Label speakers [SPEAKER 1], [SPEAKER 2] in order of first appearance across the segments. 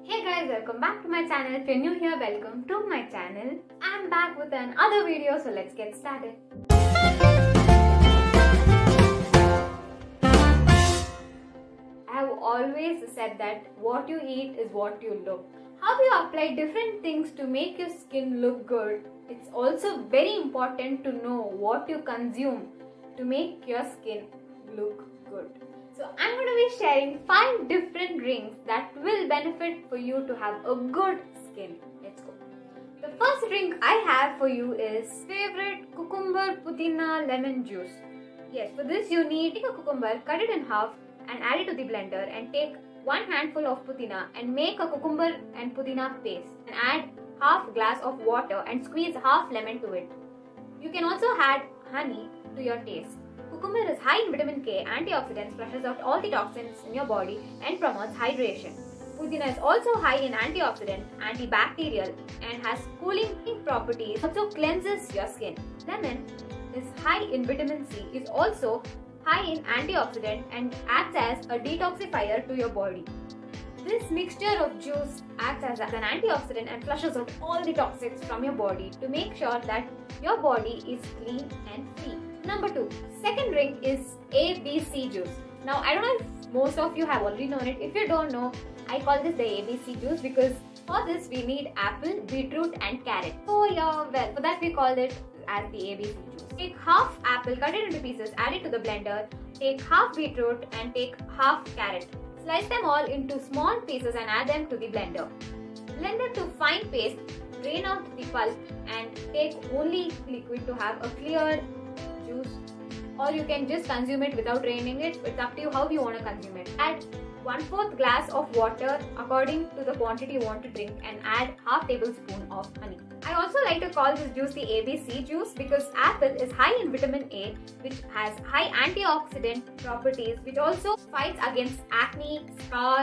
[SPEAKER 1] Hey guys, welcome back to my channel. If you're new here, welcome to my channel. I'm back with another video, so let's get started. I have always said that what you eat is what you look. How you apply different things to make your skin look good. It's also very important to know what you consume to make your skin look good. So I'm going to be sharing 5 different drinks that will benefit for you to have a good skin. Let's go. The first drink I have for you is favorite cucumber pudina lemon juice. Yes, for this you need take a cucumber, cut it in half and add it to the blender and take 1 handful of pudina and make a cucumber and pudina paste and add half glass of water and squeeze half lemon to it. You can also add honey to your taste. Cucumber is high in vitamin K, antioxidants, flushes out all the toxins in your body and promotes hydration. Pudina is also high in antioxidant, antibacterial and has cooling properties, also cleanses your skin. Lemon is high in vitamin C, is also high in antioxidant and acts as a detoxifier to your body. This mixture of juice acts as an antioxidant and flushes out all the toxins from your body to make sure that your body is clean and free. Number 2. Second drink is ABC juice. Now I don't know if most of you have already known it. If you don't know, I call this the ABC juice because for this we need apple, beetroot and carrot. So yeah, well, for that we call it as the ABC juice. Take half apple, cut it into pieces, add it to the blender. Take half beetroot and take half carrot. Slice them all into small pieces and add them to the blender. Blend them to fine paste, drain out the pulp and take only liquid to have a clear juice, or you can just consume it without draining it. It's up to you how you want to consume it. Add 1/4 glass of water according to the quantity you want to drink and add half tablespoon of honey. I also like to call this juice the ABC juice because apple is high in vitamin A, which has high antioxidant properties, which also fights against acne, scar,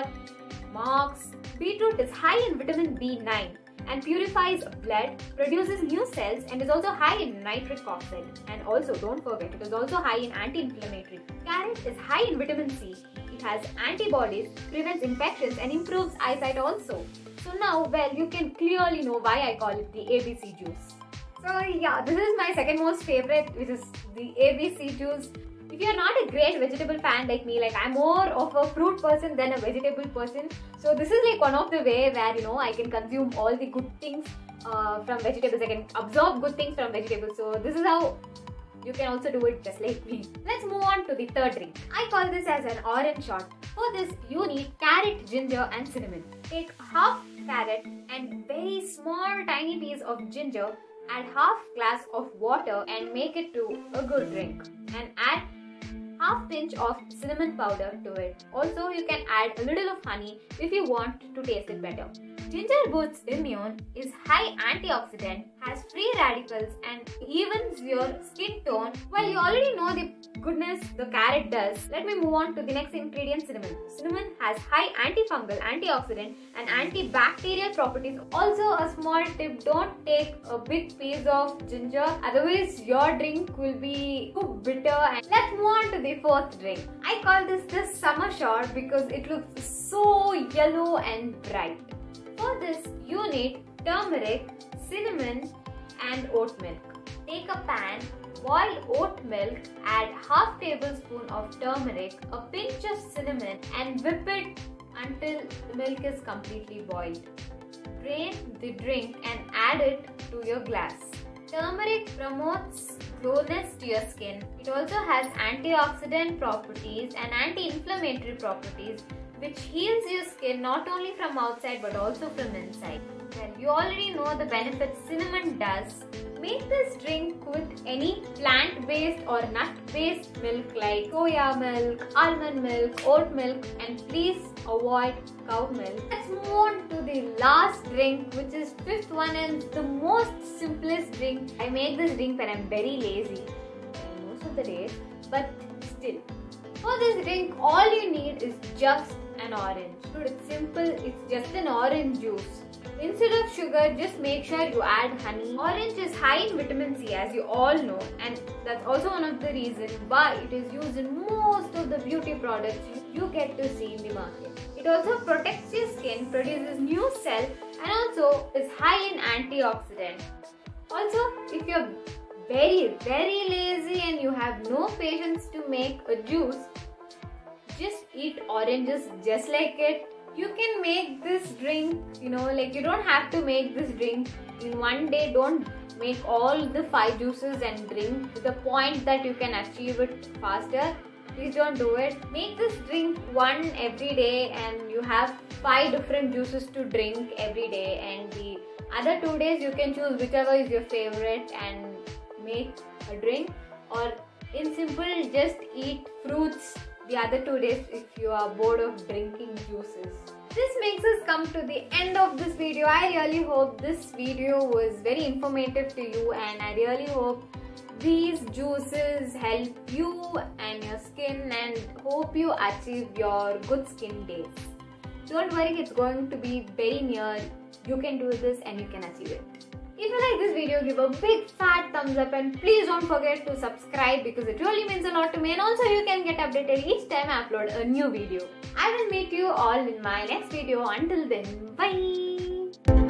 [SPEAKER 1] marks. Beetroot is high in vitamin B9 and purifies blood, produces new cells and is also high in nitric oxide. And also don't forget, it is also high in anti-inflammatory. Carrot is high in vitamin C. It has antibodies, prevents infections and improves eyesight also. So now, well, you can clearly know why I call it the ABC juice. So yeah, this is my second most favorite, which is the ABC juice. If you are not a great vegetable fan like me, like I'm more of a fruit person than a vegetable person. So this is like one of the way where I can consume all the good things from vegetables. I can absorb good things from vegetables. So this is how you can also do it just like me. Let's move on to the third drink. I call this as an orange shot. For this you need carrot, ginger and cinnamon. Take half carrot and very small tiny piece of ginger. Add half glass of water and make it to a good drink. And add half pinch of cinnamon powder to it. Also you can add a little of honey if you want to taste it better. Ginger boosts immune, is high antioxidant, has free radicals and evens your skin tone. Well, you already know the goodness the carrot does. Let me move on to the next ingredient, cinnamon. Cinnamon has high antifungal, antioxidant and antibacterial properties. Also a small tip, don't take a big piece of ginger, otherwise your drink will be too bitter. And let's move on to the fourth drink. I call this the summer shot because it looks so yellow and bright. For this, you need turmeric, cinnamon and oat milk. Take a pan, boil oat milk, add half tablespoon of turmeric, a pinch of cinnamon and whip it until the milk is completely boiled. Drain the drink and add it to your glass. Turmeric promotes glowness to your skin. It also has antioxidant properties and anti-inflammatory properties, which heals your skin not only from outside but also from inside. Well, you already know the benefits cinnamon does. Make this drink with any plant-based or nut-based milk like soya milk, almond milk, oat milk and please avoid cow milk. Let's move on to the last drink, which is fifth one and the most simplest drink. I make this drink when I'm very lazy most of the days, but still. For this drink, all you need is just an orange. Dude, it's simple, it's just an orange juice. Instead of sugar, just make sure you add honey. Orange is high in vitamin C, as you all know, and that's also one of the reasons why it is used in most of the beauty products you get to see in the market. It It also protects your skin, produces new cells, and also is high in antioxidant. Also, if you're very lazy and you have no patience to make a juice, just eat oranges just like it. You can make this drink, you don't have to make this drink in one day. Don't make all the 5 juices and drink to the point that you can achieve it faster. Please don't do it. Make this drink one every day and you have 5 different juices to drink every day, and the other 2 days you can choose whichever is your favorite and make a drink, or in simple just eat fruits the other 2 days if you are bored of drinking juices. This makes us come to the end of this video. I really hope this video was very informative to you, and I really hope these juices help you and your skin, and hope you achieve your good skin days. Don't worry, it's going to be very near. You can do this and you can achieve it. If you like this video, give a big fat thumbs up, and please don't forget to subscribe because it really means a lot to me, and also you can get updated each time I upload a new video. I will meet you all in my next video. Until then, bye!